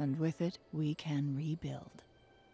and with it, we can rebuild.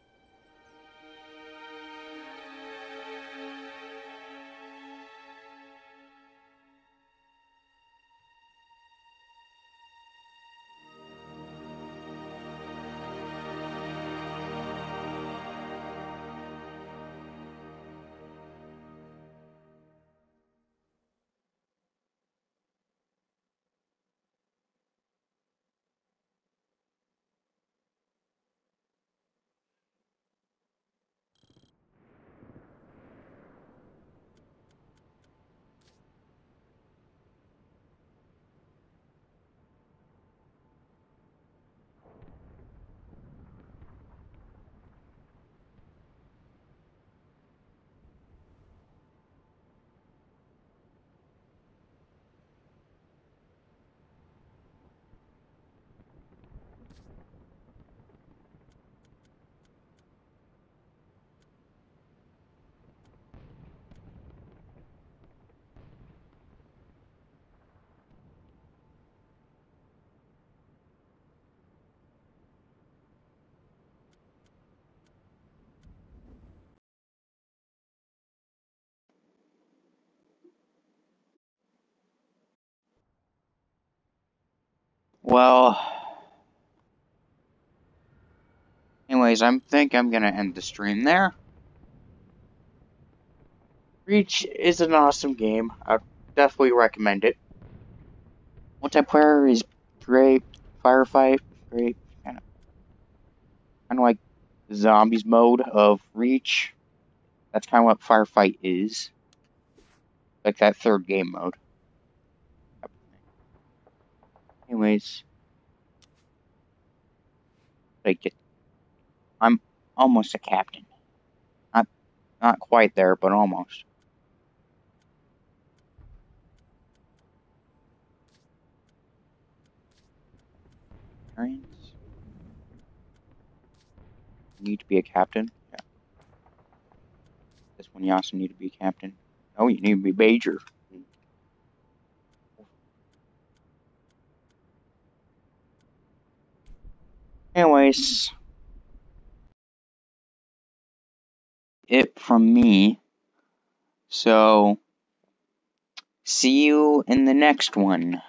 Well, anyways, I think I'm gonna end the stream there. Reach is an awesome game. I definitely recommend it. Multiplayer is great. Firefight, great. Kind of like the zombies mode of Reach. That's kind of what Firefight is. Like that third game mode. Anyways, I'm almost a captain. Not quite there, but almost. Need to be a captain. Yeah. This one you also need to be a captain. Oh, you need to be major. Anyways, it from me. So, see you in the next one.